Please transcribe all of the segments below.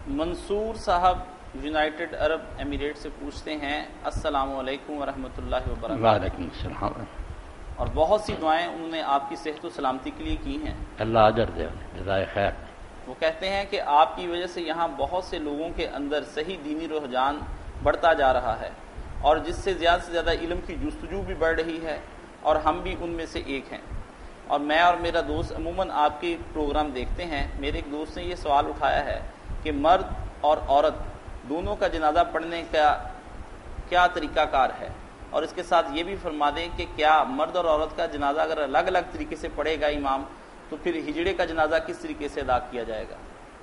منصور صاحب یونائٹڈ عرب ایمریٹ سے پوچھتے ہیں السلام علیکم ورحمۃ اللہ وبرکاتہ۔ وعلیکم السلام۔ اور بہت سی دعائیں انہوں نے آپ کی صحت و سلامتی کے لیے کی ہیں۔ اللہ اجر دے، جزائے خیر۔ وہ کہتے ہیں کہ آپ کی وجہ سے یہاں بہت سے لوگوں کے اندر صحیح دینی رجحان بڑھتا جا رہا ہے، اور جس سے زیادہ علم کی جستجو بھی بڑھ رہی ہے، اور ہم بھی ان میں سے ایک ہیں۔ اور میں اور میرا دوست عموماً آپ کے پروگرام دیکھتے ہیں۔ میرے ایک دوست نے یہ سوال اٹھایا ہے کہ مرد اور عورت دونوں کا جنازہ پڑھنے کا کیا طریقہ کار ہے، اور اس کے ساتھ یہ بھی فرما دیں کہ کیا مرد اور عورت کا جنازہ اگر الگ الگ طریقے سے پڑھے گا امام، تو پھر ہجڑے کا جنازہ کس طریقے سے ادا کیا جائے گا؟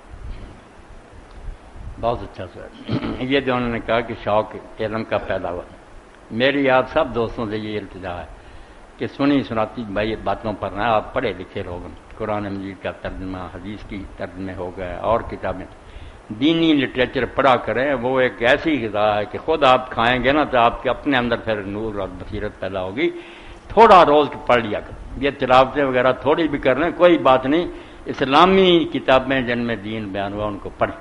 بہت اچھا سوال۔ یہ جو انہوں نے کہا کہ شوق علم کا پیدا ہوا، میری آپ سب دوستوں سے یہ التجا ہے کہ سنی سناتی بھائی باتوں پر نہ، آپ پڑھے لکھے لوگ، قرآن مجید کا ترجمہ، حدیث کی ترجمے ہو گئے، اور کتابیں دینی لٹریچر پڑھا کریں۔ وہ ایک ایسی غذا ہے کہ خود آپ کھائیں گے نا تو آپ کے اپنے اندر پھر نور اور بصیرت پیدا ہوگی۔ تھوڑا روز پڑھ لیا کریں، یہ تلاوتیں وغیرہ تھوڑی بھی کر لیں، کوئی بات نہیں۔ اسلامی کتابیں جن میں دین بیان ہوا ان کو پڑھیں۔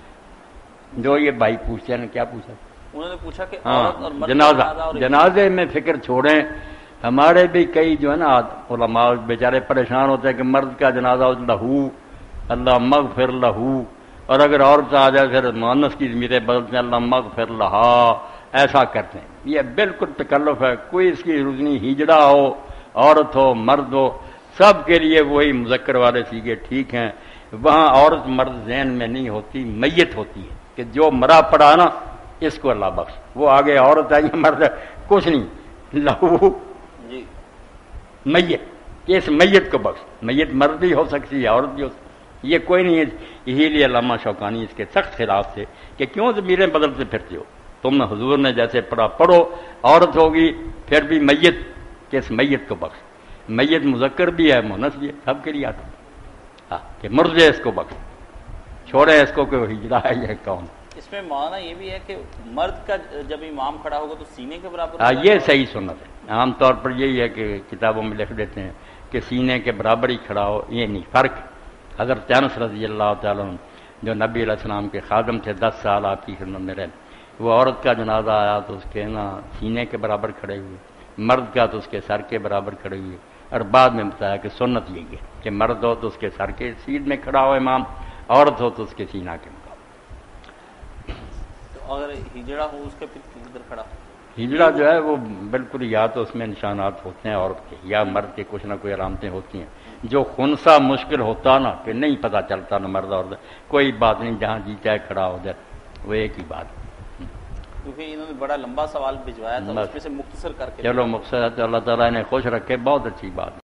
جو یہ بھائی پوچھتے ہیں، کیا پوچھا؟ انہوں نے پوچھا کہ ہاں، عورت اور مرد جنازے میں فکر چھوڑیں۔ ہمارے بھی کئی جو ہے نا علماء بیچارے پریشان ہوتے ہیں کہ مرد کا جنازہ لہو، اللہ مغفر لہو، اور اگر عورت آ جائے پھر مؤنث کی ضمیریں بدلتے ہیں، اللہ مغفر لہا، ایسا کرتے ہیں۔ یہ بالکل تکلف ہے، کوئی اس کی ضرورت نہیں۔ ہجڑا ہو، عورت ہو، مرد ہو، سب کے لیے وہی مذکر والے سیگے ٹھیک ہیں۔ وہاں عورت مرد ذہن میں نہیں ہوتی، میت ہوتی ہے کہ جو مرا پڑا نا اس کو اللہ بخش۔ وہ آگے عورت آئی مرد کچھ نہیں، لہو جی میت، کہ اس میت کو بخش۔ میت مرد بھی ہو سکتی ہے، عورت بھی ہو سکتی، یہ کوئی نہیں ہے۔ اسی لیے علامہ شوکانی اس کے سخت خلاف تھے کہ کیوں ضمیریں بدلتے پھرتے ہو؟ تم حضور نے جیسے پڑھا پڑھو، عورت ہوگی پھر بھی میت، کہ اس میت کو بخش۔ میت مذکر بھی ہے، مؤنث بھی ہے، سب کے لیے آتا ہے۔ ہاں، کہ مردے اس کو بخش، چھوڑے اس کو کہ وہ ہجڑا ہے یہ کون۔ اس میں معنی یہ بھی ہے کہ مرد کا جب امام کھڑا ہوگا تو سینے کے برابر ہاں، یہ صحیح سنت ہے۔ عام طور پر یہی ہے کہ کتابوں میں لکھ دیتے ہیں کہ سینے کے برابر ہی کھڑا ہو، یہ نہیں فرق۔ حضرت انس رضی اللہ تعالیٰ عنہ جو نبی علیہ السلام کے خادم تھے، 10 سال آپ کی خدمت میں رہے، وہ عورت کا جنازہ آیا تو اس کے نا سینے کے برابر کھڑے ہوئے، مرد کا تو اس کے سر کے برابر کھڑے ہوئے، اور بعد میں بتایا کہ سنت یہی ہے کہ مرد ہو تو اس کے سر کے سیدھ میں کھڑا ہو امام، عورت ہو تو اس کے سینہ کے مقابل۔ تو اگر ہجڑا ہو اس کا پھر کدھر کھڑا ہو؟ ہجڑا جو ہے وہ بالکل یا تو اس میں نشانات ہوتے ہیں عورت کے یا مرد کے، کچھ نہ کوئی علامتیں ہوتی ہیں۔ جو خنسا مشکل ہوتا نا کہ نہیں پتہ چلتا نہ مرد عورت، کوئی بات نہیں، جہاں جی چاہے کھڑا ہو جائے، وہ ایک ہی بات۔ کیونکہ انہوں نے بڑا لمبا سوال بھجوایا تھا، اس میں سے مختصر کر کے چلو مقصد ہے تو اللہ تعالیٰ نے خوش رکھے، بہت اچھی بات۔